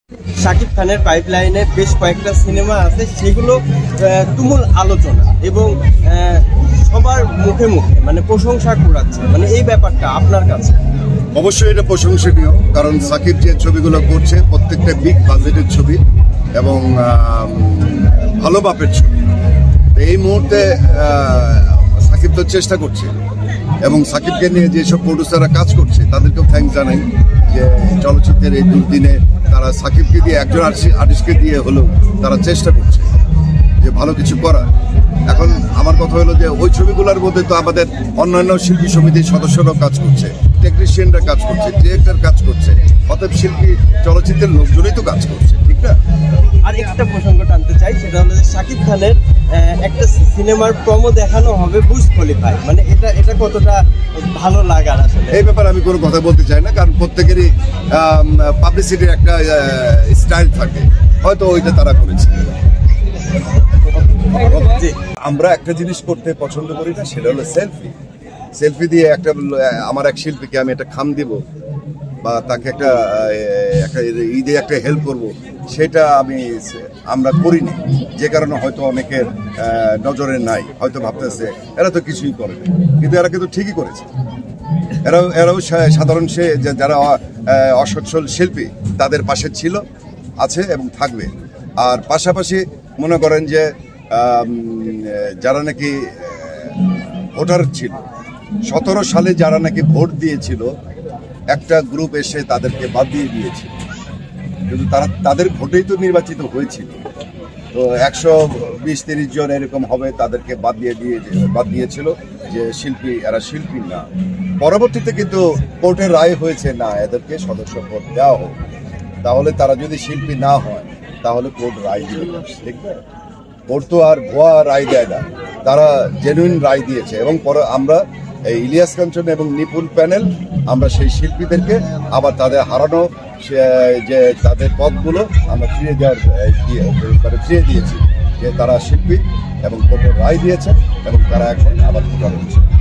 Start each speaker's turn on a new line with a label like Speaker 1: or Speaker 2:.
Speaker 1: শাকিব খানের পাইপলাইনে বেশ কয়েকটা সিনেমা আছে, সেগুলো তুমুল আলোচনা এবং সবার মুখে মুখে মানে প্রশংসা কুড়াচ্ছে। মানে এই ব্যাপারটা আপনার কাছে?
Speaker 2: অবশ্যই এটা প্রশংসনীয়, কারণ সাকিব যে ছবিগুলো করছে প্রত্যেকটা বিগ বাজেটের ছবি এবং ভালো বাপের ছবি। এই মুহূর্তে সাকিব তো চেষ্টা করছে এবং সাকিবকে নিয়ে যেসব প্রডিউসাররা কাজ করছে তাদেরকেও থ্যাঙ্কস জানাই যে চলচ্চিত্রের এই দুর্দিনে তারা সাকিবকে দিয়ে একজন আর্টিস্টকে দিয়ে হলেও তারা চেষ্টা করছে যে ভালো কিছু করা। এখন আমার কথা হলো যে ওই ছবিগুলোর মধ্যে তো আমাদের অন্যান্য শিল্পী সমিতির সদস্যরাও কাজ করছে, টেকনিশিয়ানরা কাজ করছে, ডিরেক্টর কাজ করছে, অতএব শিল্পী চলচ্চিত্রের লোকজনই তো কাজ করছে, ঠিক না?
Speaker 1: আর একটা প্রসঙ্গ টানতে চাই, সেটা হলো যে শাকিব খানের একটা সিনেমার প্রমো দেখানো হবে বুর্জ খলিফায়। মানে এটা কতটা ভালো লাগার আসলে?
Speaker 2: এই ব্যাপারে আমি কোনো কথা বলতে চাই না, কারণ প্রত্যেকেরই পাবলিসিটির একটা স্টাইল থাকে, হয়তো ওইটা তারা করেছে। আমরা একটা জিনিস করতে পছন্দ করি না, সেটা হলো সেলফি দিয়ে আমার এক শিল্পীকে আমি একটা খাম দিব বা তাকে একটা ঈদে একটা হেল্প করব, সেটা আমরা করিনি, যে কারণে হয়তো অনেকের নজরে নাই, হয়তো ভাবতেছে এরা তো কিছুই করে না, কিন্তু এরা কিন্তু ঠিকই করেছে। এরাও সাধারণ যারা অসচ্ছল শিল্পী তাদের পাশে ছিল, আছে এবং থাকবে। আর পাশাপাশি মনে করেন যে যারা নাকি ভোটার ছিল 17 সালে, যারা নাকি ভোট দিয়েছিল, একটা গ্রুপ এসে তাদেরকে বাদ দিয়ে দিয়েছিল, কিন্তু তাদের ভোটেই তো নির্বাচিত হয়েছিল। তো 120-30 জন এরকম হবে, তাদেরকে বাদ দিয়েছিল যে এরা শিল্পী না। পরবর্তীতে কিন্তু কোর্টের রায় হয়েছে না, এদেরকে সদস্য পদ দেওয়া হোক। তাহলে তারা যদি শিল্পী না হয় তাহলে কোর্ট রায় দিবে, ঠিক না? কোর্ট তো আর ভুয়া রায় দেয় না, তারা জেনুইন রায় দিয়েছে। এবং পরে আমরা এই ইলিয়াস কাঞ্চন এবং নিপুণ প্যানেল আমরা সেই শিল্পীদেরকে আবার তাদের হারানো যে তাদের পদগুলো আমরা ফিরিয়ে দিয়েছি, যে তারা শিল্পী এবং কোর্টের রায় দিয়েছে এবং তারা এখন আবার ভোটার হচ্ছে।